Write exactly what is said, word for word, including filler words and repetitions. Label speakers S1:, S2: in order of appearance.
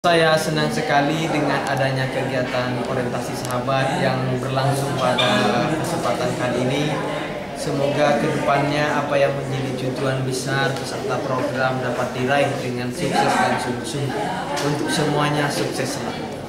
S1: Saya senang sekali dengan adanya kegiatan orientasi sahabat yang berlangsung pada kesempatan kali ini. Semoga kedepannya apa yang menjadi tujuan besar peserta program dapat diraih dengan sukses dan sungguh-sungguh. Untuk semuanya sukses selalu.